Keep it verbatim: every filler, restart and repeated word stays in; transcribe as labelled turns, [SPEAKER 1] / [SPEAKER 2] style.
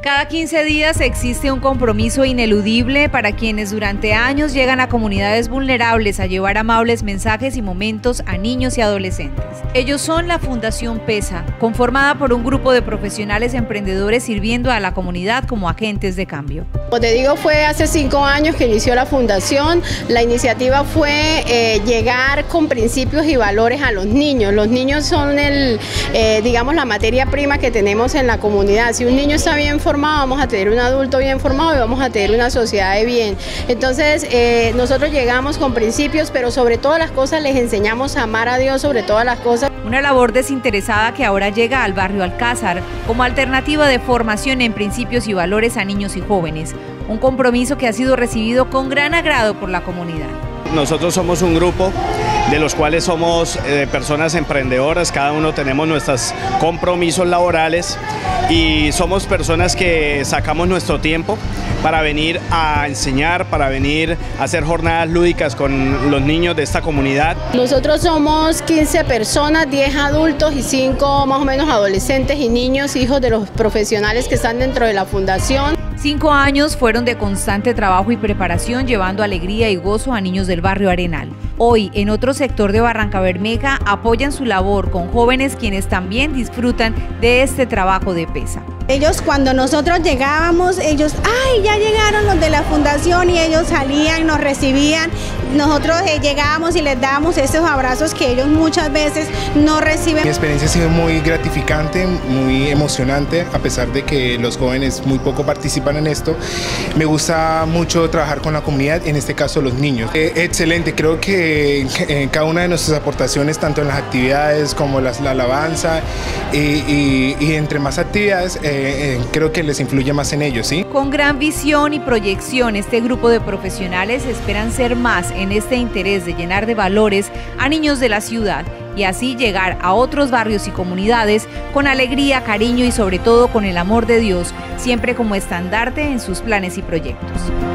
[SPEAKER 1] Cada quince días existe un compromiso ineludible para quienes durante años llegan a comunidades vulnerables a llevar amables mensajes y momentos a niños y adolescentes. Ellos son la Fundación PESA, conformada por un grupo de profesionales emprendedores sirviendo a la comunidad como agentes de cambio.
[SPEAKER 2] Como te digo, fue hace cinco años que inició la fundación. La iniciativa fue eh, llegar con principios y valores a los niños. Los niños son el, eh, digamos, la materia prima que tenemos en la comunidad. Si un niño está bien formado, vamos a tener un adulto bien formado y vamos a tener una sociedad de bien. Entonces, eh, nosotros llegamos con principios, pero sobre todas las cosas les enseñamos a amar a Dios sobre todas las cosas.
[SPEAKER 1] Una labor desinteresada que ahora llega al barrio Alcázar como alternativa de formación en principios y valores a niños y jóvenes. Un compromiso que ha sido recibido con gran agrado por la comunidad.
[SPEAKER 3] Nosotros somos un grupo de los cuales somos eh, personas emprendedoras, cada uno tenemos nuestros compromisos laborales y somos personas que sacamos nuestro tiempo para venir a enseñar, para venir a hacer jornadas lúdicas con los niños de esta comunidad.
[SPEAKER 2] Nosotros somos quince personas, diez adultos y cinco más o menos adolescentes y niños, hijos de los profesionales que están dentro de la fundación.
[SPEAKER 1] Cinco años fueron de constante trabajo y preparación, llevando alegría y gozo a niños del barrio Arenal. Hoy, en otro sector de Barrancabermeja, apoyan su labor con jóvenes quienes también disfrutan de este trabajo de PESA.
[SPEAKER 4] Ellos, cuando nosotros llegábamos, ellos, ¡ay, ya llegaron los de la fundación! Y ellos salían, nos recibían. Nosotros eh, llegábamos y les dábamos esos abrazos que ellos muchas veces no reciben.
[SPEAKER 5] Mi experiencia ha sido muy gratificante, muy emocionante, a pesar de que los jóvenes muy poco participan en esto. Me gusta mucho trabajar con la comunidad, en este caso los niños. Eh, excelente, creo que en cada una de nuestras aportaciones, tanto en las actividades como las, la alabanza y, y, y entre más actividades, eh, Eh, creo que les influye más en ellos, ¿sí?
[SPEAKER 1] Con gran visión y proyección, este grupo de profesionales esperan ser más en este interés de llenar de valores a niños de la ciudad y así llegar a otros barrios y comunidades con alegría, cariño y sobre todo con el amor de Dios, siempre como estandarte en sus planes y proyectos.